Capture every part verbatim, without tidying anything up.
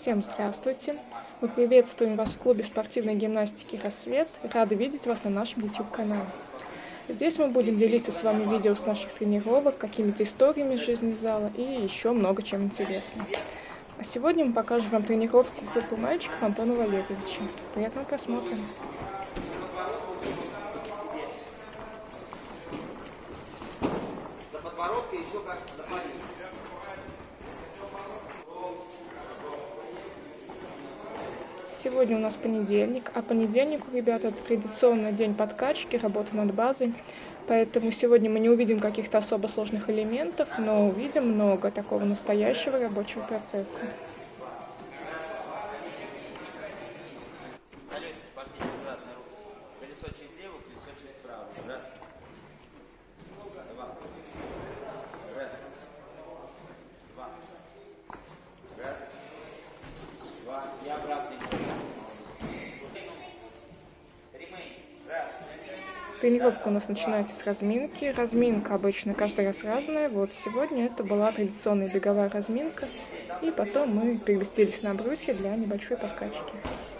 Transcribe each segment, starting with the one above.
Всем здравствуйте! Мы приветствуем вас в клубе спортивной гимнастики «Рассвет». Рады видеть вас на нашем YouTube-канале. Здесь мы будем делиться с вами видео с наших тренировок, какими-то историями из жизни зала и еще много чем интересным. А сегодня мы покажем вам тренировку группы мальчиков Антона Валерьевича. Приятного просмотра! До подбородка еще как до полей. Сегодня у нас понедельник, а понедельник у ребят это традиционный день подкачки, работы над базой. Поэтому сегодня мы не увидим каких-то особо сложных элементов, но увидим много такого настоящего рабочего процесса. Колесики пошли через разные руки. Колесо через левую, колесо через правую. Раз. Два. Раз. Два. Раз. Два. И обратный. Ремейн. Раз. Тренировка у нас начинается с разминки. Разминка обычно каждый раз разная. Вот сегодня это была традиционная беговая разминка. И потом мы переместились на брусья для небольшой подкачки.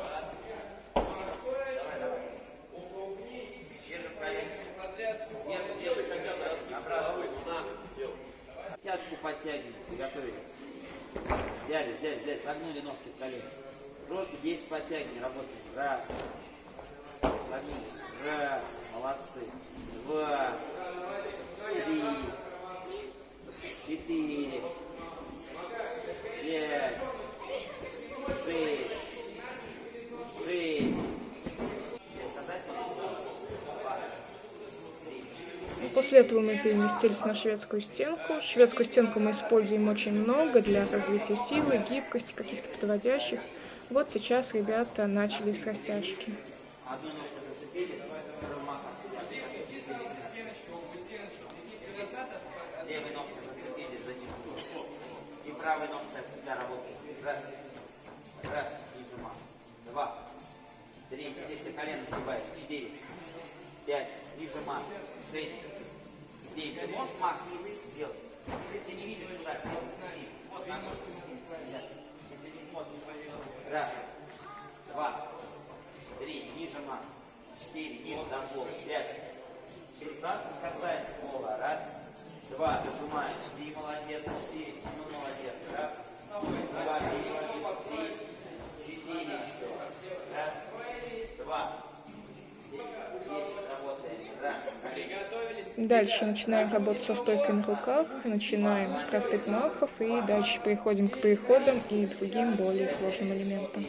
Стяжку подтягиваем. Готовились. Взяли, взяли, взяли. Согнули ножки в колени. Просто десять подтягиваний работаем. Раз. Согнули. Раз. Молодцы. Два. Три. Четыре. Пять. Шесть. Шесть. После этого мы переместились на шведскую стенку. Шведскую стенку мы используем очень много для развития силы, гибкости, каких-то подводящих. Вот сейчас ребята начали с растяжки. Одной ножкой зацепились, второй махом. Левой ножкой зацепились за нижнюю. И правой ножкой от себя работаем. Раз. Раз. Ниже мах. Два. Три. Здесь ты колено сгибаешь. Четыре. Пять. Ниже мах. Шесть. Семь. Ты можешь мах сделать? Ты не видишь шаг. Вот на ножку. Ты не смотришь. Раз. Два. Три. Ниже мах. Четыре. Ниже до пола. Пять. Раз. Касается пола. Раз. Два. Дожимаешь. Три. Молодец. Четыре. Ну, молодец. Раз. Два. Три. Четыре. Еще. Раз. Два. Дальше начинаем работать со стойкой на руках, начинаем с простых махов и дальше переходим к переходам и другим более сложным элементам.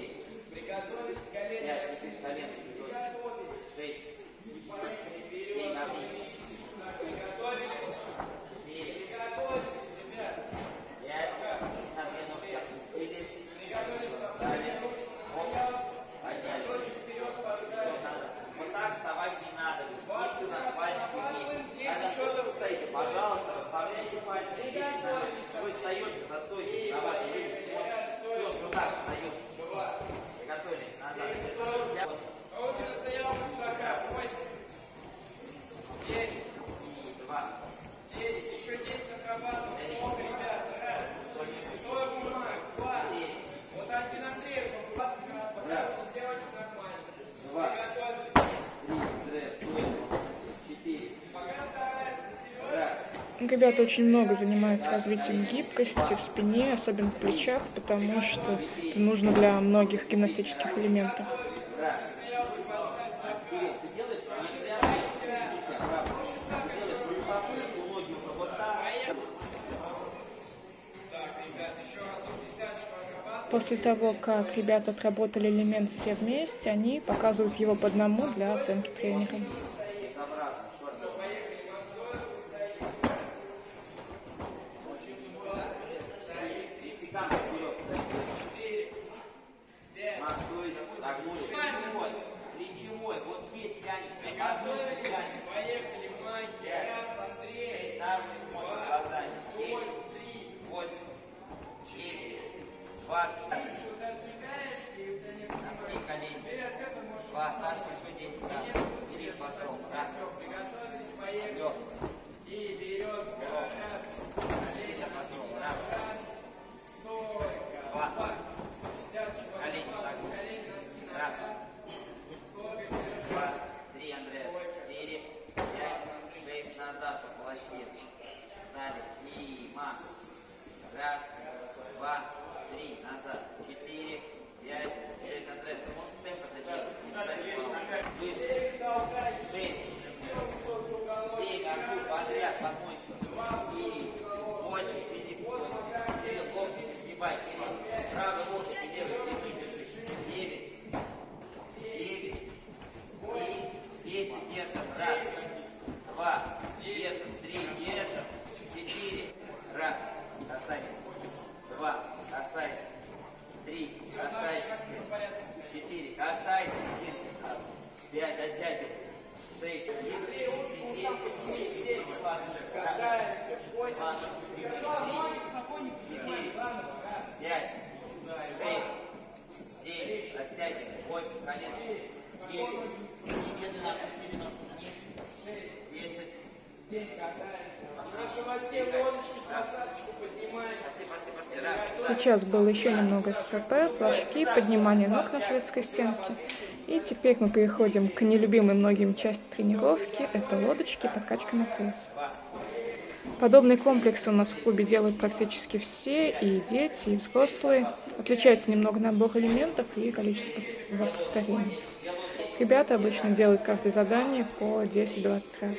Ребята очень много занимаются развитием гибкости в спине, особенно в плечах, потому что это нужно для многих гимнастических элементов. После того, как ребята отработали элемент все вместе, они показывают его по одному для оценки тренера. Плечевой, вот здесь тянется, одной тянет. Поехали, Майки, раз, Андрей. Ставьте, смотрим глазами. семь, восемь, девять, двадцать. Носки, колени. Два, Саша, еще десять раз. Сирик пошел. Раз. Приготовились, поехали. И березка. Раз. Колени пошел. Раз. Стойка. Два. выше. Шесть. Семь. Аркуш подряд, подмойщик. И восемь. Переходит. Кирилл, локти не сгибай. Кирилл. Правый локоть и левый. Держи, держи. Девять. Девять. И десять. Держим. Раз. Два. Держим. Три. Держим. Четыре. Раз. Касайся. Два. Касайся. Три. Касайся. Четыре. Касайся. Пять. Оттягивай. Шесть. Семь. Катаемся. Восемь. Четыре. Пять. Шесть. Семь. Растягивай. Восемь. Коленочки. Девять. Немедленно опустили ножку вниз. Десять. На животе лодочку, посадочку поднимаем. Сейчас было еще немного СПП, флажки, поднимание ног на шведской стенке. И теперь мы переходим к нелюбимой многим части тренировки. Это лодочки, подкачка на пресс. Подобные комплексы у нас в клубе делают практически все, и дети, и взрослые. Отличается немного набор элементов и количество повторений. Ребята обычно делают каждое задание по десять-двадцать раз.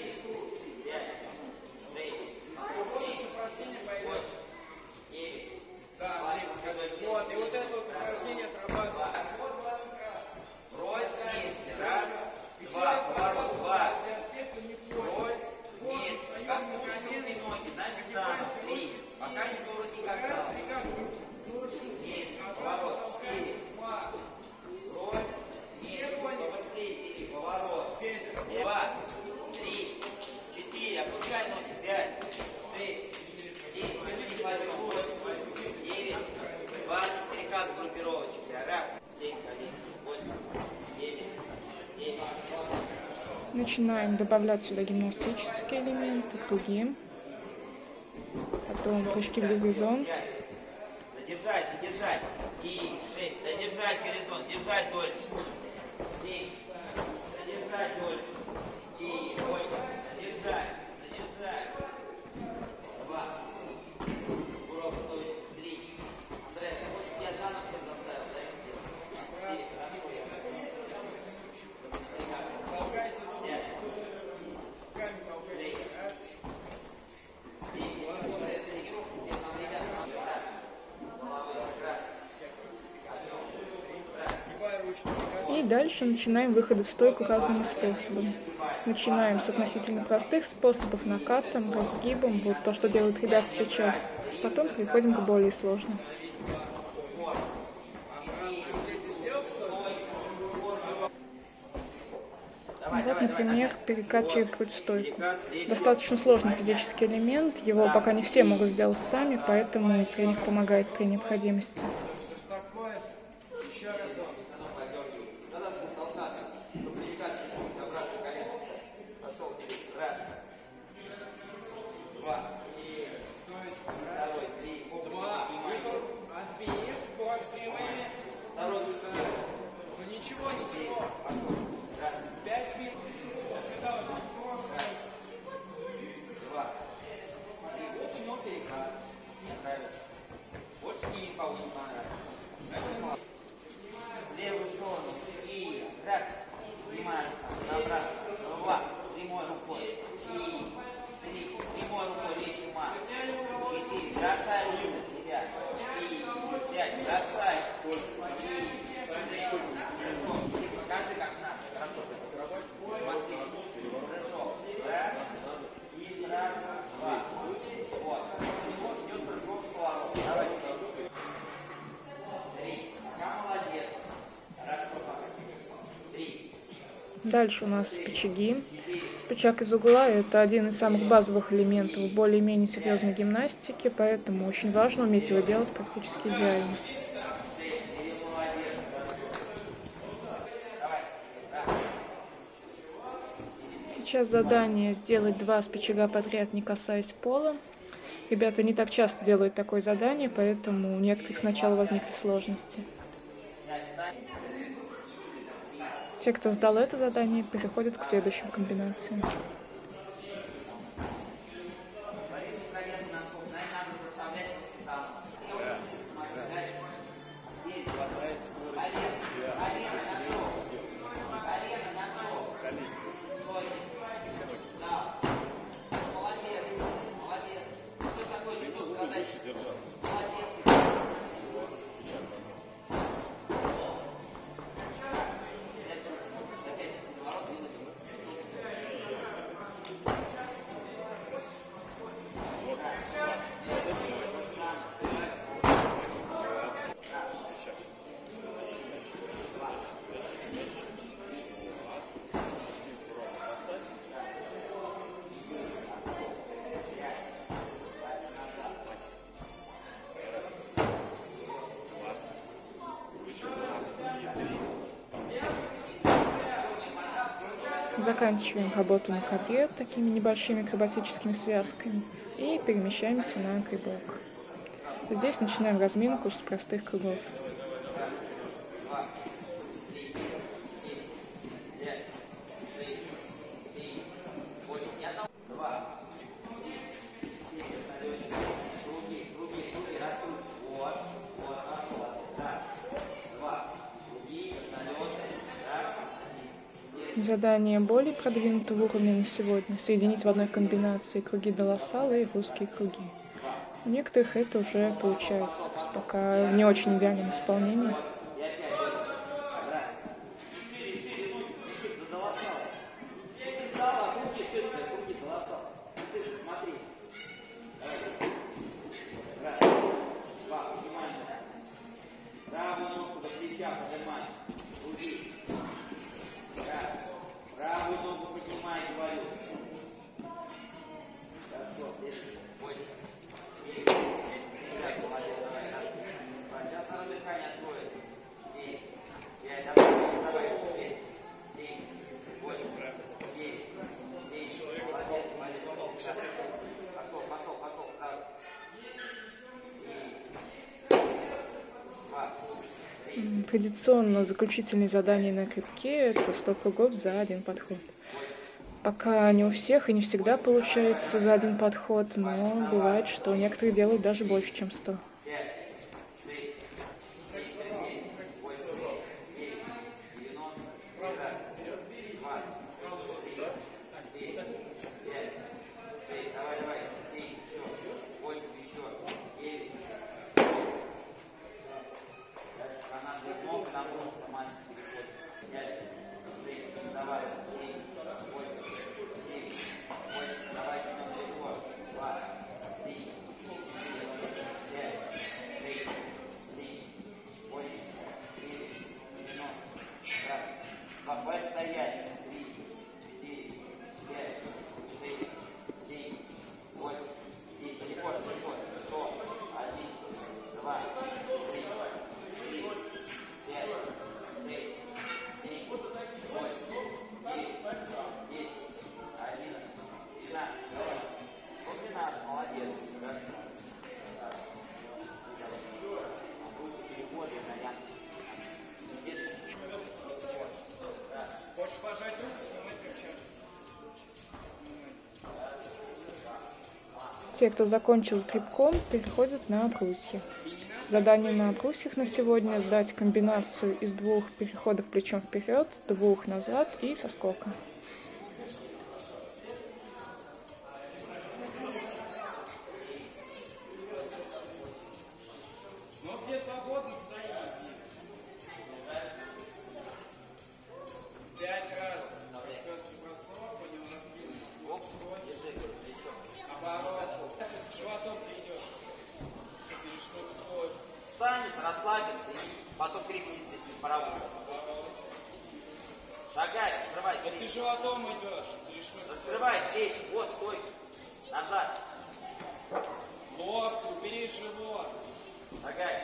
Вот, и вот это вот упражнение отрабатывается. Брось вместе. Раз, два, поворот, два. Брось вместе. Коснулись руки, ноги. Значит, заново. Три. Пока никто не касался. Вместе. Поворот. Четыре. Брось вместе. Побыстрее. Поворот. Два. Три. Четыре. Опускай ноги. Пять. Шесть. Семь. Подними подъем. Восемь. Девять. двадцать. Переход группировочки. Раз. Семь. Колени. Восемь. Девять. Десять. Начинаем добавлять сюда гимнастические элементы, круги, потом прыжки в горизонт. Задержать, задержать. И шесть. Задержать горизонт. Держать дольше. Семь. Задержать дольше. И восемь. Задержать. Задержать. Два. Урок стоит. Три. Андрей, ты хочешь, я заново всех заставил? Да, я сделал. Четыре. Хорошо, я Толкайся руками, Пять. толкайся. Раз. Семь. Андрей, тренировку тебе нам, ребята, надо. Раз. Головой. Раз. Раз. Сгибай ручки. И дальше начинаем выходы в стойку разными способами. Начинаем с относительно простых способов накатом, разгибом, вот то, что делают ребята сейчас. Потом переходим к более сложным. Вот, например, перекат через грудь в стойку. Достаточно сложный физический элемент, его пока не все могут сделать сами, поэтому тренер помогает при необходимости. Что ж такое? Еще разок. Тогда будешь толкаться, чтобы перекат чуть-чуть обратно колено. Пошел. Раз. Два. Второй. Три. Два. Выпор. Отбей. Бок с прямыми. Второй лучше. Ну ничего, ничего. Пошел. Раз. Пять минут. Два. Три. Вот у него перекат. Мне нравится. Больше никого не понравилось. В левую сторону. И раз. Прямая. Обратно. Два. Прямой рукой. И три. Прямой рукой. Лечи мат. Четыре. Бросай руку на себя. И пять. Бросай. И шесть. Покажи, как надо. Хорошо. Смотри. Прыжок. Раз. И сразу два. Вот. У него идет прыжок в поворот. Давай. Три. Пока молодец. Хорошо. Три. Дальше у нас спичаги. Спичак из угла – это один из самых базовых элементов более-менее серьезной гимнастики, поэтому очень важно уметь его делать практически идеально. Сейчас задание сделать два спичага подряд, не касаясь пола. Ребята не так часто делают такое задание, поэтому у некоторых сначала возникли сложности. Те, кто сдал это задание, переходят к следующим комбинациям. Колено Заканчиваем работу на ковре такими небольшими акробатическими связками и перемещаемся на грибок. Здесь начинаем разминку с простых кругов. Задание более продвинутого уровня на сегодня — соединить в одной комбинации круги долосала и русские круги. У некоторых это уже получается, пусть пока в не очень идеальном исполнении. Традиционно заключительные задания на крипке — это сто кругов за один подход. Пока не у всех и не всегда получается за один подход, но бывает, что некоторые делают даже больше, чем сто. Те, кто закончил с грибком, переходят на брусья. Задание на брусьях на сегодня — сдать комбинацию из двух переходов плечом вперед, двух назад и соскока. Встанет, расслабится и потом крикнет здесь не паровоз. Шагай, раскрывай плечи. Ты животом идешь. Раскрывай плечи. Вот, стой. Назад. Локти, убери живот. Шагай.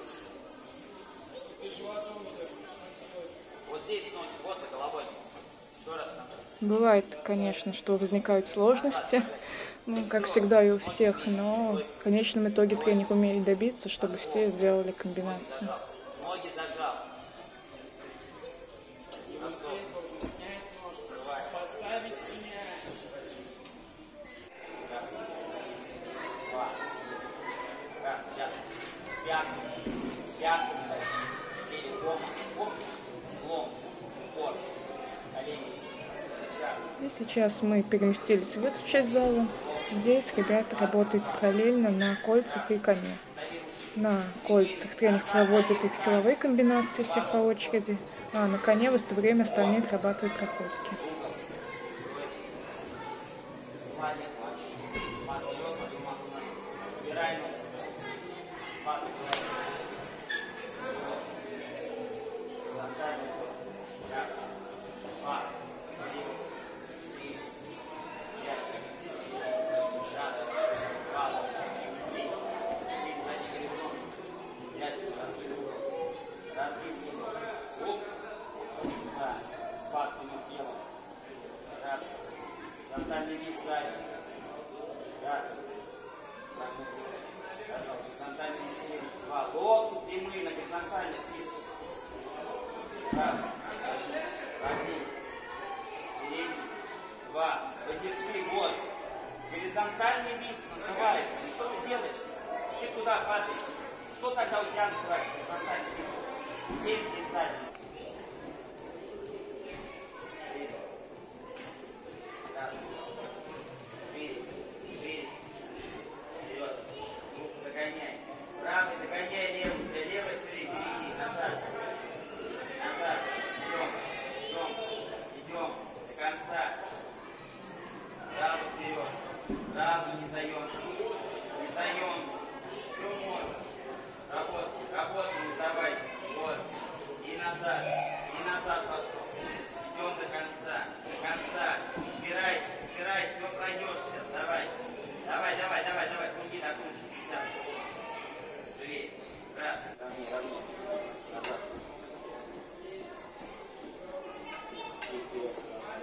Ты животом идешь, пришлось стой. Вот здесь ноги, вот за головой. Еще раз назад. Бывает, конечно, что возникают сложности, ну, как всегда и у всех, но в конечном итоге тренер умеет добиться, чтобы все сделали комбинацию. Ноги зажал. Поставить снять. Раз. Два. Раз. Пятый. Пятый. Пятый. Четыре. Лом. Лом. Лом. Упор. Колени. И сейчас мы переместились в эту часть зала. Здесь ребята работают параллельно на кольцах и коне. На кольцах тренер проводит их силовые комбинации всех по очереди, а на коне в это время остальные отрабатывают проходки. Раз. Горизонтальный вид сзади. Раз. Горизонтальный вид спереди. Два. Локти прямые на горизонтальных висах. Раз. Прогнись. Передний. Два. Подержи. Вот. Горизонтальный вис называется. И что ты делаешь? Ты туда падаешь. Что тогда у тебя называется горизонтальный вис? Спереди и сзади. Раз. Шире. Шире. Вперед. Руку догоняй. Правый догоняй левый. Для левой шире. Впереди. Назад. Назад. Идем. Идем. Идем. До конца. Сразу вперед. Сразу не даемся. Не даемся. Все можно. Работай. Работай, не сдавайся. Вот. И назад. И назад пошел. Идем до конца. До конца. Упирайся. Упирайся. Все пройдешь сейчас. Давай. Давай, давай, давай, давай. Круги на круги. пятьдесят. Живее. Раз. Равнее, равнее. Назад. И вперед.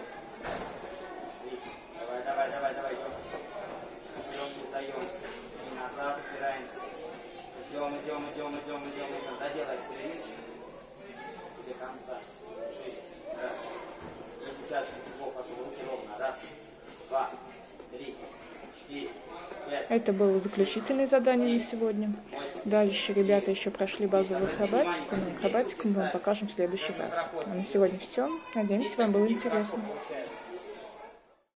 Давай, давай, давай, давай. Идем, не сдаемся. И назад упираемся. Идем, идем, идем, идем, идем, идем. Доделай серединочку. До конца. Шире. Раз. И десяточку кругов пошел. Руки ровно. Раз. Два. Три. Четыре. Пять. Это было заключительное задание на сегодня. Дальше ребята еще прошли базовую акробатику, но акробатику мы вам покажем в следующий раз. А на сегодня все. Надеемся, вам было интересно.